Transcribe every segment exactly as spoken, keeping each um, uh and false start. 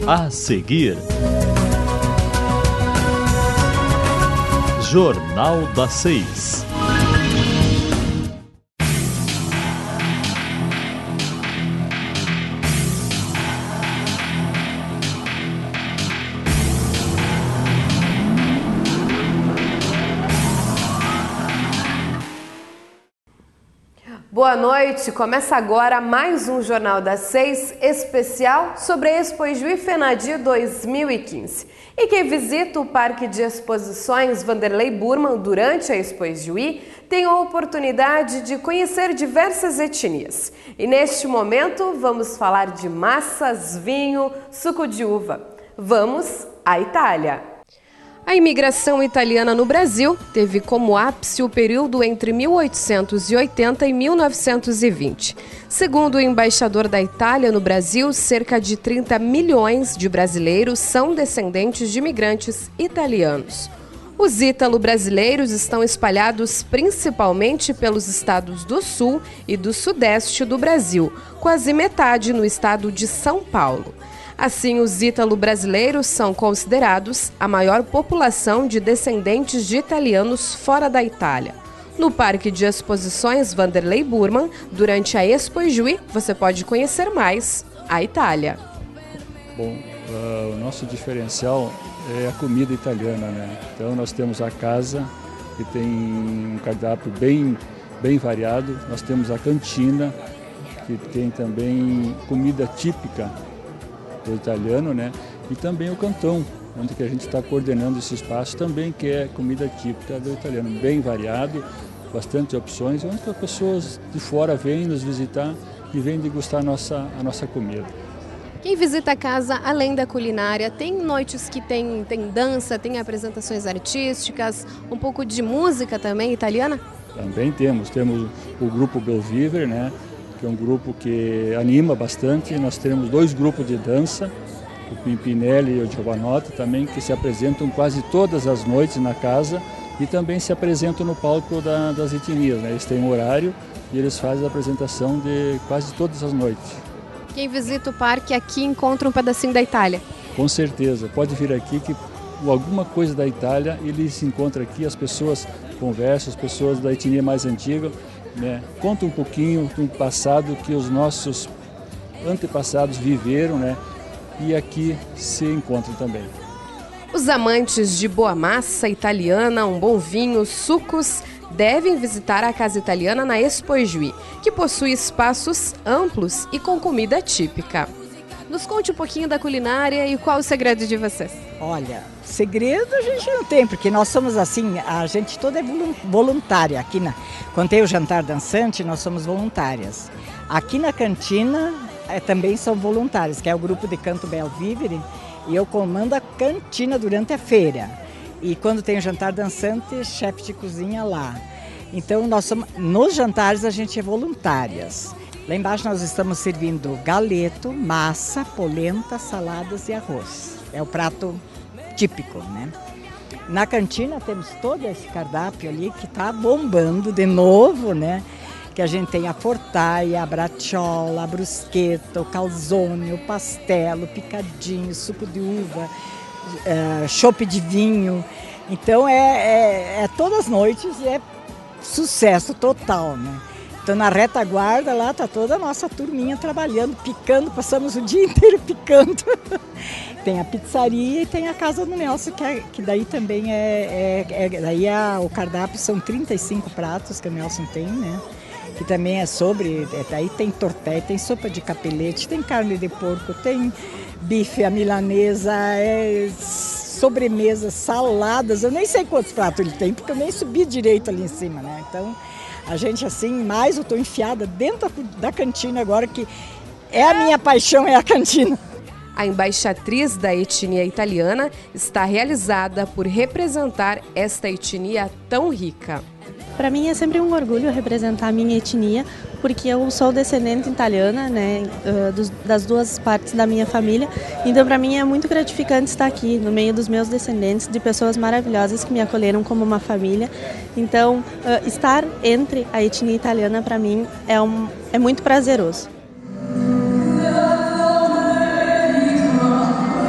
A seguir, Jornal das Seis. Boa noite, começa agora mais um Jornal das Seis especial sobre a Expo Ijuí FENADI dois mil e quinze. E quem visita o Parque de Exposições Vanderlei Burman durante a Expo Ijuí tem a oportunidade de conhecer diversas etnias. E neste momento vamos falar de massas, vinho, suco de uva. Vamos à Itália. A imigração italiana no Brasil teve como ápice o período entre mil oitocentos e oitenta e mil novecentos e vinte. Segundo o embaixador da Itália no Brasil, cerca de trinta milhões de brasileiros são descendentes de imigrantes italianos. Os ítalo-brasileiros estão espalhados principalmente pelos estados do sul e do sudeste do Brasil, quase metade no estado de São Paulo. Assim, os ítalo-brasileiros são considerados a maior população de descendentes de italianos fora da Itália. No Parque de Exposições Vanderlei Burman, durante a Expo Ijuí, você pode conhecer mais a Itália. Bom, uh, o nosso diferencial é a comida italiana, né? Então nós temos a casa, que tem um cardápio bem, bem variado. Nós temos a cantina, que tem também comida típica do italiano, né? E também o cantão, onde que a gente está coordenando esse espaço também, que é comida típica do italiano, bem variado, bastante opções, onde as pessoas de fora vêm nos visitar e vêm degustar a nossa, a nossa comida. Quem visita a casa, além da culinária, tem noites que tem, tem dança, tem apresentações artísticas, um pouco de música também italiana? Também temos, temos o grupo Belviver, né? Que é um grupo que anima bastante. Nós temos dois grupos de dança, o Pimpinelli e o Giovanotti também, que se apresentam quase todas as noites na casa e também se apresentam no palco da, das etnias, né? Eles têm um horário e eles fazem a apresentação de quase todas as noites. Quem visita o parque aqui encontra um pedacinho da Itália? Com certeza, pode vir aqui que alguma coisa da Itália ele se encontra aqui, as pessoas conversam, as pessoas da etnia mais antiga, né, conta um pouquinho do passado que os nossos antepassados viveram, né, e aqui se encontram também. Os amantes de boa massa italiana, um bom vinho, sucos, devem visitar a Casa Italiana na Expo Ijuí, que possui espaços amplos e com comida típica. Nos conte um pouquinho da culinária e qual o segredo de vocês? Olha, segredo a gente não tem, porque nós somos assim, a gente toda é voluntária. Aqui na, quando tem o jantar dançante, nós somos voluntárias. Aqui na cantina é, também são voluntários, que é o grupo de canto Belvivere, e eu comando a cantina durante a feira. E quando tem o jantar dançante, chefe de cozinha lá. Então, nós somos, nos jantares a gente é voluntárias. Lá embaixo nós estamos servindo galeto, massa, polenta, saladas e arroz. É o prato típico, né? Na cantina temos todo esse cardápio ali que está bombando de novo, né? Que a gente tem a fortaia, a bracciola, a bruschetta, o calzone, o pastel, o picadinho, suco de uva, é, chopp de vinho. Então é, é, é todas as noites, é sucesso total, né? Então na retaguarda lá está toda a nossa turminha trabalhando, picando, passamos o dia inteiro picando. Tem a pizzaria e tem a casa do Nelson, que, é, que daí também é, é, é daí é, o cardápio são trinta e cinco pratos que o Nelson tem, né? Que também é sobre, é, daí tem tortelli, tem sopa de capelete, tem carne de porco, tem bife à milanesa, é, sobremesa, saladas, eu nem sei quantos pratos ele tem, porque eu nem subi direito ali em cima, né? Então a gente assim, mais eu estou enfiada dentro da cantina agora, que é a minha paixão, é a cantina. A embaixatriz da etnia italiana está realizada por representar esta etnia tão rica. Para mim é sempre um orgulho representar a minha etnia, porque eu sou descendente italiana, né, das duas partes da minha família. Então para mim é muito gratificante estar aqui no meio dos meus descendentes, de pessoas maravilhosas que me acolheram como uma família. Então estar entre a etnia italiana para mim é, um, é muito prazeroso.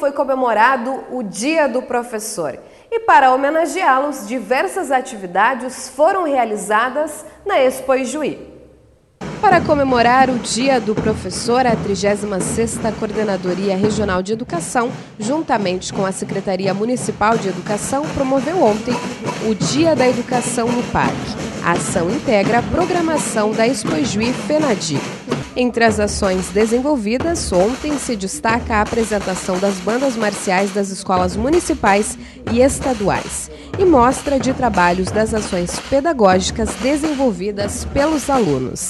foi comemorado o Dia do Professor. E para homenageá-los, diversas atividades foram realizadas na Expo Ijuí. Para comemorar o Dia do Professor, a trigésima sexta Coordenadoria Regional de Educação, juntamente com a Secretaria Municipal de Educação, promoveu ontem o Dia da Educação no Parque. A ação integra a programação da Expo Ijuí FENADI. Entre as ações desenvolvidas, ontem se destaca a apresentação das bandas marciais das escolas municipais e estaduais e mostra de trabalhos das ações pedagógicas desenvolvidas pelos alunos.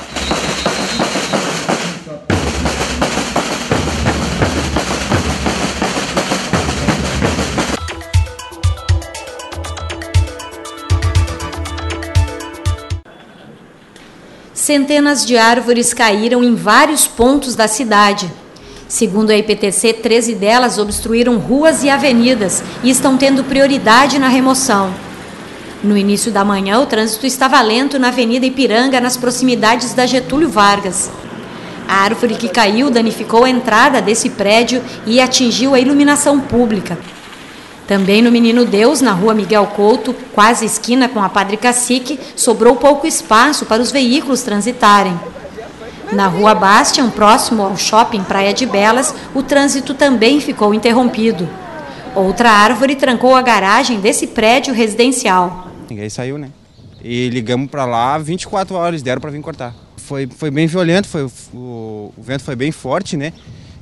Centenas de árvores caíram em vários pontos da cidade. Segundo a I P T C, treze delas obstruíram ruas e avenidas e estão tendo prioridade na remoção. No início da manhã, o trânsito estava lento na Avenida Ipiranga, nas proximidades da Getúlio Vargas. A árvore que caiu danificou a entrada desse prédio e atingiu a iluminação pública. Também no Menino Deus, na rua Miguel Couto, quase esquina com a Padre Cacique, sobrou pouco espaço para os veículos transitarem. Na rua Bastian, próximo ao shopping Praia de Belas, o trânsito também ficou interrompido. Outra árvore trancou a garagem desse prédio residencial. Ninguém saiu, né? E ligamos para lá, vinte e quatro horas deram para vir cortar. Foi, foi bem violento, foi, o, o vento foi bem forte, né?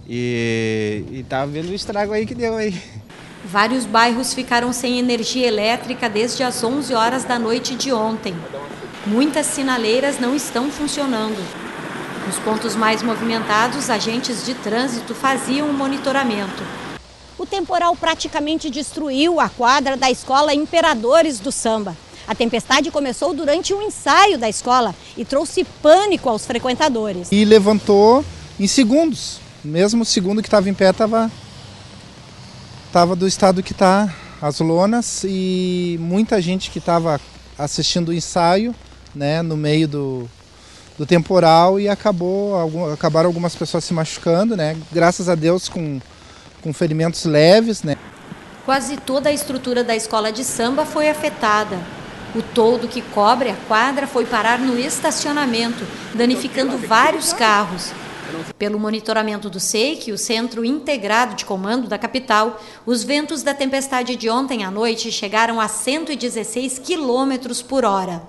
E, e tá vendo o estrago aí que deu aí. Vários bairros ficaram sem energia elétrica desde as onze horas da noite de ontem. Muitas sinaleiras não estão funcionando. Nos pontos mais movimentados, agentes de trânsito faziam o monitoramento. O temporal praticamente destruiu a quadra da escola Imperadores do Samba. A tempestade começou durante um ensaio da escola e trouxe pânico aos frequentadores. E levantou em segundos. Mesmo o segundo que estava em pé estava tava do estado que está as lonas, e muita gente que estava assistindo o ensaio, né, no meio do, do temporal, e acabou, algum, acabaram algumas pessoas se machucando, né, graças a Deus com, com ferimentos leves, né. Quase toda a estrutura da escola de samba foi afetada. O toldo que cobre a quadra foi parar no estacionamento, danificando vários carros. Pelo monitoramento do S E I C, o Centro Integrado de Comando da capital, os ventos da tempestade de ontem à noite chegaram a cento e dezesseis quilômetros por hora.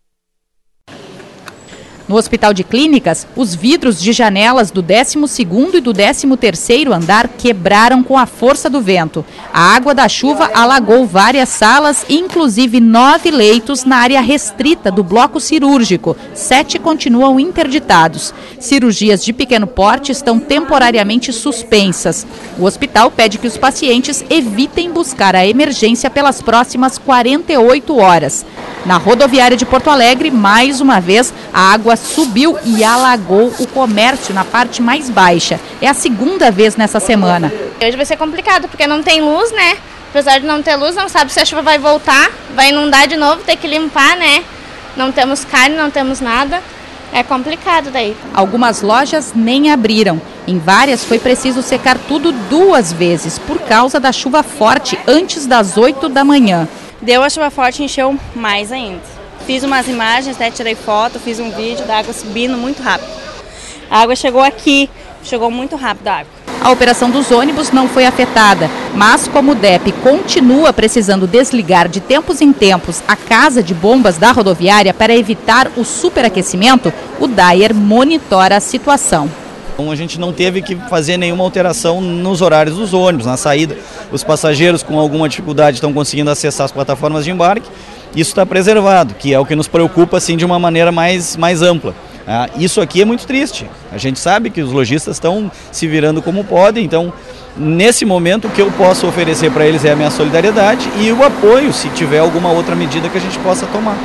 No Hospital de Clínicas, os vidros de janelas do décimo segundo e do décimo terceiro andar quebraram com a força do vento. A água da chuva alagou várias salas, inclusive nove leitos na área restrita do bloco cirúrgico. Sete continuam interditados. Cirurgias de pequeno porte estão temporariamente suspensas. O hospital pede que os pacientes evitem buscar a emergência pelas próximas quarenta e oito horas. Na rodoviária de Porto Alegre, mais uma vez, a água subiu e alagou o comércio na parte mais baixa. É a segunda vez nessa semana. Hoje vai ser complicado, porque não tem luz, né? Apesar de não ter luz, não sabe se a chuva vai voltar, vai inundar de novo, ter que limpar, né? Não temos carne, não temos nada. É complicado daí. Algumas lojas nem abriram. Em várias foi preciso secar tudo duas vezes, por causa da chuva forte antes das oito da manhã. Deu a chuva forte, encheu mais ainda. Fiz umas imagens, até tirei foto, fiz um vídeo da água subindo muito rápido. A água chegou aqui, chegou muito rápido a água. A operação dos ônibus não foi afetada, mas como o D E P continua precisando desligar de tempos em tempos a casa de bombas da rodoviária para evitar o superaquecimento, o DAER monitora a situação. Então a gente não teve que fazer nenhuma alteração nos horários dos ônibus, na saída. Os passageiros com alguma dificuldade estão conseguindo acessar as plataformas de embarque. Isso está preservado, que é o que nos preocupa assim, de uma maneira mais, mais ampla. Ah, isso aqui é muito triste. A gente sabe que os lojistas estão se virando como podem, então nesse momento o que eu posso oferecer para eles é a minha solidariedade e o apoio, se tiver alguma outra medida que a gente possa tomar.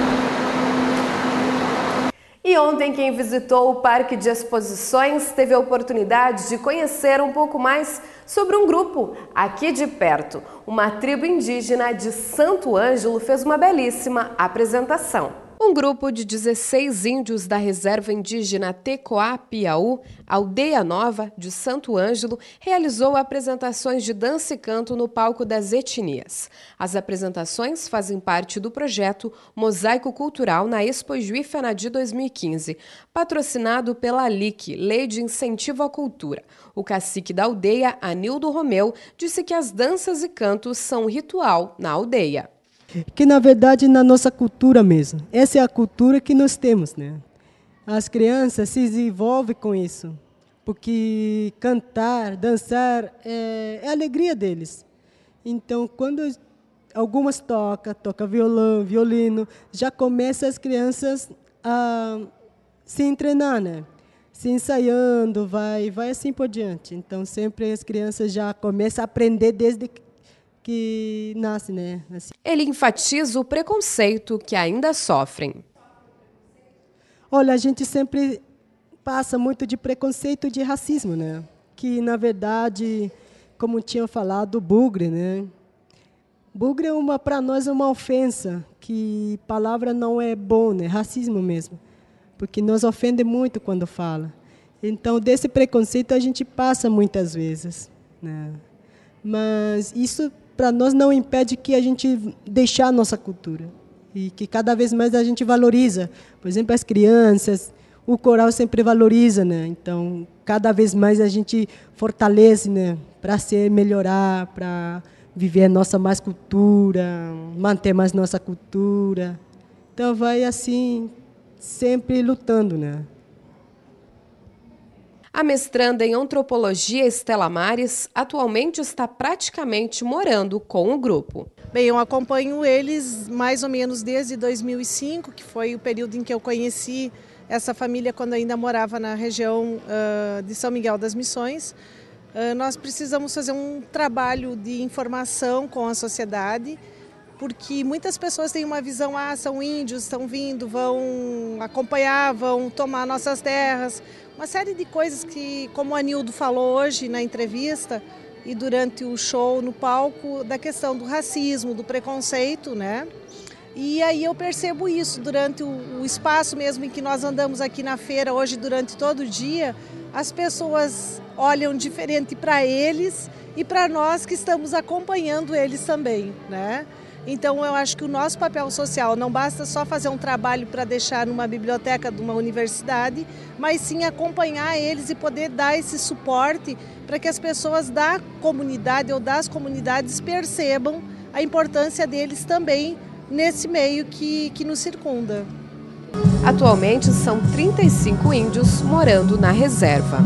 E ontem quem visitou o Parque de Exposições teve a oportunidade de conhecer um pouco mais sobre um grupo aqui de perto. Uma tribo indígena de Santo Ângelo fez uma belíssima apresentação. O Um grupo de dezesseis índios da reserva indígena Tecoá-Piaú, Aldeia Nova, de Santo Ângelo, realizou apresentações de dança e canto no palco das etnias. As apresentações fazem parte do projeto Mosaico Cultural na Expo Juí Fenadi dois mil e quinze, patrocinado pela L I C, Lei de Incentivo à Cultura. O cacique da aldeia, Anildo Romeu, disse que as danças e cantos são um ritual na aldeia. Que, na verdade, na nossa cultura mesmo. Essa é a cultura que nós temos, né? As crianças se desenvolvem com isso, porque cantar, dançar é, é a alegria deles. Então, quando algumas tocam, tocam violão, violino, já começam as crianças a se treinar, né? Se ensaiando, vai, vai assim por diante. Então, sempre as crianças já começam a aprender desde que que nasce, né? Assim. Ele enfatiza o preconceito que ainda sofrem. Olha, a gente sempre passa muito de preconceito e de racismo, né? Que, na verdade, como tinha falado, bugre, né? Bugre é uma, para nós, é uma ofensa, que palavra não é bom, né? Racismo mesmo, porque nos ofende muito quando fala. Então, desse preconceito a gente passa muitas vezes, né? Mas isso para nós não impede que a gente deixar a nossa cultura e que cada vez mais a gente valoriza. Por exemplo, as crianças, o coral sempre valoriza, né? Então, cada vez mais a gente fortalece, né? Para se melhorar, para viver a nossa mais cultura, manter mais nossa cultura. Então, vai assim, sempre lutando, né? A mestranda em antropologia Estela Mares atualmente está praticamente morando com o grupo. Bem, eu acompanho eles mais ou menos desde dois mil e cinco, que foi o período em que eu conheci essa família quando ainda morava na região uh, de São Miguel das Missões. Uh, nós precisamos fazer um trabalho de informação com a sociedade, porque muitas pessoas têm uma visão, ah, são índios, estão vindo, vão acompanhar, vão tomar nossas terras. Uma série de coisas que, como o Anildo falou hoje na entrevista e durante o show no palco, da questão do racismo, do preconceito, né? E aí eu percebo isso durante o, o espaço mesmo em que nós andamos aqui na feira hoje, durante todo o dia, as pessoas olham diferente para eles e para nós que estamos acompanhando eles também, né? Então, eu acho que o nosso papel social não basta só fazer um trabalho para deixar numa biblioteca de uma universidade, mas sim acompanhar eles e poder dar esse suporte para que as pessoas da comunidade ou das comunidades percebam a importância deles também nesse meio que, que nos circunda. Atualmente, são trinta e cinco índios morando na reserva.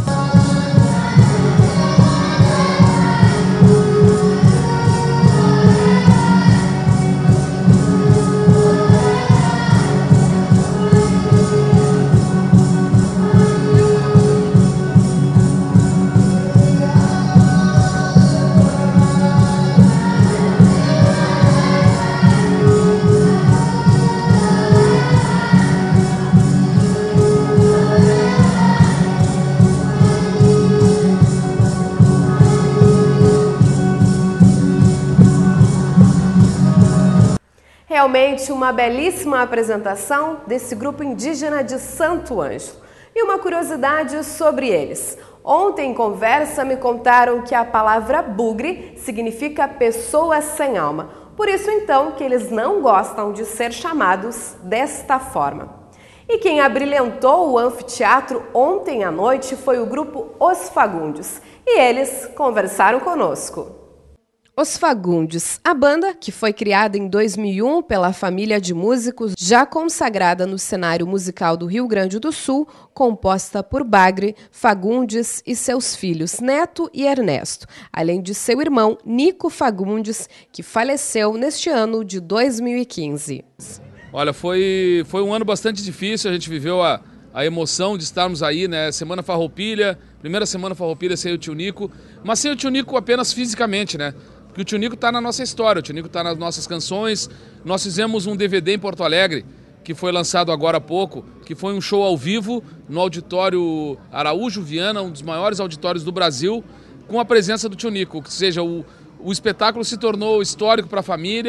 Realmente uma belíssima apresentação desse grupo indígena de Santo Ângelo. E uma curiosidade sobre eles. Ontem em conversa me contaram que a palavra bugre significa pessoa sem alma. Por isso então que eles não gostam de ser chamados desta forma. E quem abrilhantou o anfiteatro ontem à noite foi o grupo Os Fagundes. E eles conversaram conosco. Os Fagundes, a banda, que foi criada em dois mil e um pela família de músicos já consagrada no cenário musical do Rio Grande do Sul, composta por Bagre, Fagundes e seus filhos Neto e Ernesto, além de seu irmão Nico Fagundes, que faleceu neste ano de dois mil e quinze. Olha, foi, foi um ano bastante difícil, a gente viveu a, a emoção de estarmos aí, né? Semana Farroupilha, primeira semana Farroupilha sem o tio Nico, mas sem o tio Nico apenas fisicamente, né? Porque o tio Nico está na nossa história, o tio Nico está nas nossas canções. Nós fizemos um D V D em Porto Alegre, que foi lançado agora há pouco, que foi um show ao vivo no auditório Araújo Viana, um dos maiores auditórios do Brasil, com a presença do tio Nico. Ou seja, o, o espetáculo se tornou histórico para a família,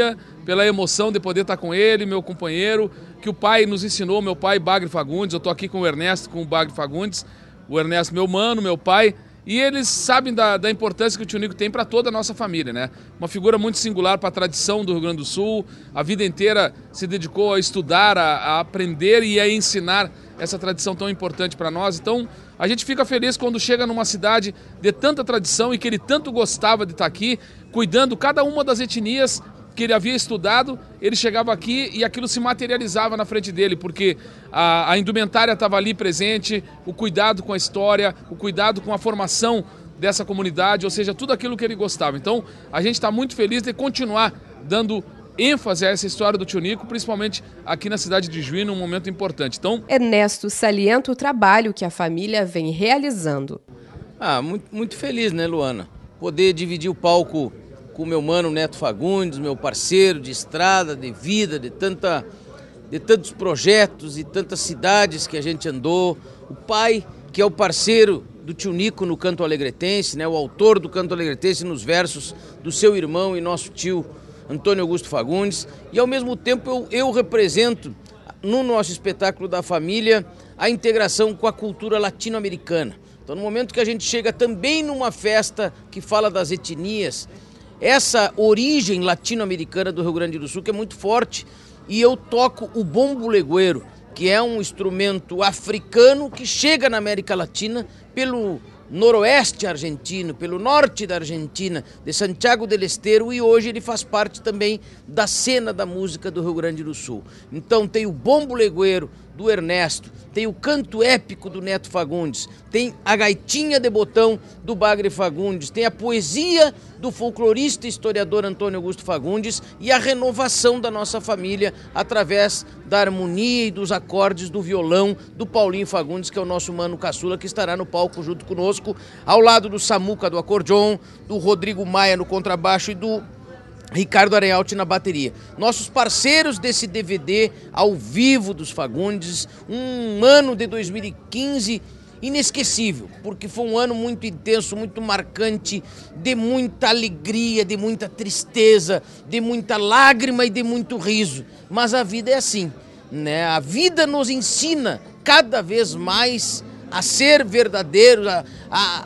pela emoção de poder estar com ele, meu companheiro, que o pai nos ensinou, meu pai Bagre Fagundes. Eu estou aqui com o Ernesto, com o Bagre Fagundes, o Ernesto meu mano, meu pai, e eles sabem da, da importância que o tio Nico tem para toda a nossa família, né? Uma figura muito singular para a tradição do Rio Grande do Sul, a vida inteira se dedicou a estudar, a, a aprender e a ensinar essa tradição tão importante para nós. Então, a gente fica feliz quando chega numa cidade de tanta tradição e que ele tanto gostava de estar aqui, cuidando cada uma das etnias que ele havia estudado. Ele chegava aqui e aquilo se materializava na frente dele, porque a, a indumentária estava ali presente, o cuidado com a história, o cuidado com a formação dessa comunidade, ou seja, tudo aquilo que ele gostava. Então, a gente está muito feliz de continuar dando ênfase a essa história do tio Nico, principalmente aqui na cidade de Juí, num momento importante. Então, Ernesto salienta o trabalho que a família vem realizando. Ah, muito, muito feliz, né, Luana? Poder dividir o palco com o meu mano Neto Fagundes, meu parceiro de estrada, de vida, de, tanta, de tantos projetos e tantas cidades que a gente andou. O pai, que é o parceiro do tio Nico no canto alegretense, né, o autor do canto alegretense nos versos do seu irmão e nosso tio Antônio Augusto Fagundes. E ao mesmo tempo eu, eu represento no nosso espetáculo da família a integração com a cultura latino-americana. Então, no momento que a gente chega também numa festa que fala das etnias, essa origem latino-americana do Rio Grande do Sul que é muito forte, e eu toco o bombo legueiro, que é um instrumento africano que chega na América Latina pelo noroeste argentino, pelo norte da Argentina, de Santiago del Estero, e hoje ele faz parte também da cena da música do Rio Grande do Sul. Então tem o bombo legueiro do Ernesto, tem o canto épico do Neto Fagundes, tem a gaitinha de botão do Bagre Fagundes, tem a poesia do folclorista e historiador Antônio Augusto Fagundes e a renovação da nossa família através da harmonia e dos acordes do violão do Paulinho Fagundes, que é o nosso mano caçula, que estará no palco junto conosco, ao lado do Samuca do acordeon, do Rodrigo Maia no contrabaixo e do Ricardo Arealti na bateria. Nossos parceiros desse D V D ao vivo dos Fagundes, um ano de dois mil e quinze inesquecível, porque foi um ano muito intenso, muito marcante, de muita alegria, de muita tristeza, de muita lágrima e de muito riso. Mas a vida é assim, né? A vida nos ensina cada vez mais a ser verdadeiros, a, a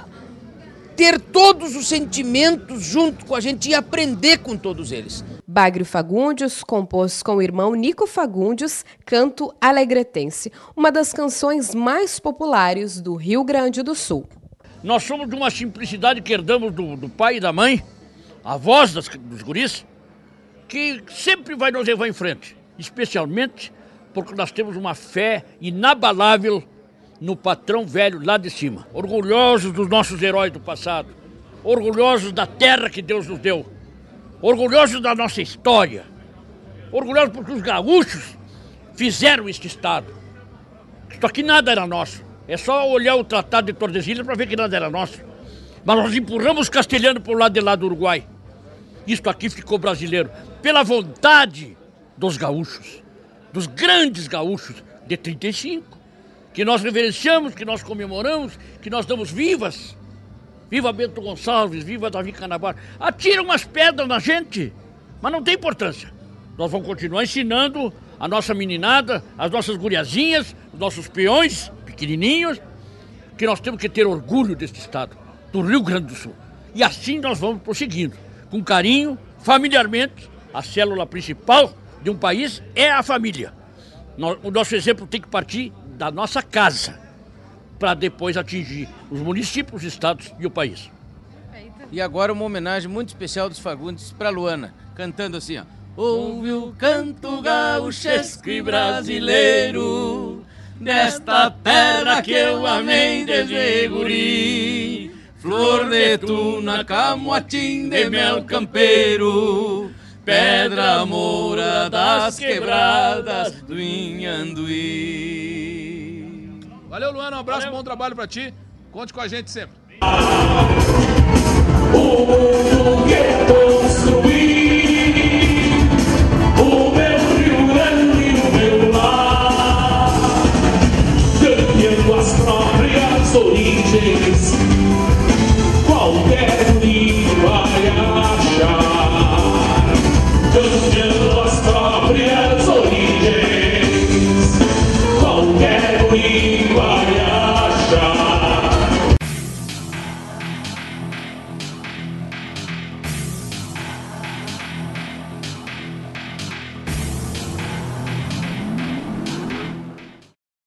ter todos os sentimentos junto com a gente e aprender com todos eles. Bagre Fagundes compôs com o irmão Nico Fagundes Canto Alegretense, uma das canções mais populares do Rio Grande do Sul. Nós somos de uma simplicidade que herdamos do, do pai e da mãe, a voz das, dos guris, que sempre vai nos levar em frente, especialmente porque nós temos uma fé inabalável no patrão velho lá de cima. Orgulhosos dos nossos heróis do passado, orgulhosos da terra que Deus nos deu, orgulhosos da nossa história, orgulhosos porque os gaúchos fizeram este estado. Isso aqui nada era nosso. É só olhar o Tratado de Tordesilhas para ver que nada era nosso. Mas nós empurramos os castelhanos para o lado de lá do Uruguai. Isto aqui ficou brasileiro, pela vontade dos gaúchos, dos grandes gaúchos de trinta e cinco, que nós reverenciamos, que nós comemoramos, que nós damos vivas. Viva Bento Gonçalves, viva Davi Canavaro. Atira umas pedras na gente, mas não tem importância. Nós vamos continuar ensinando a nossa meninada, as nossas guriazinhas, os nossos peões pequenininhos, que nós temos que ter orgulho deste estado, do Rio Grande do Sul. E assim nós vamos prosseguindo, com carinho, familiarmente. A célula principal de um país é a família. O nosso exemplo tem que partir da nossa casa, para depois atingir os municípios, os estados e o país. E agora uma homenagem muito especial dos Fagundes para Luana, cantando assim, ó. Ouve o canto gauchesco e brasileiro, desta terra que eu amei desde guri, flor de tuna, camotim de mel campeiro, pedra moura das quebradas do Inhanduí. Valeu, Luana, um abraço, Valeu. Bom trabalho pra ti. Conte com a gente sempre. O mundo que construí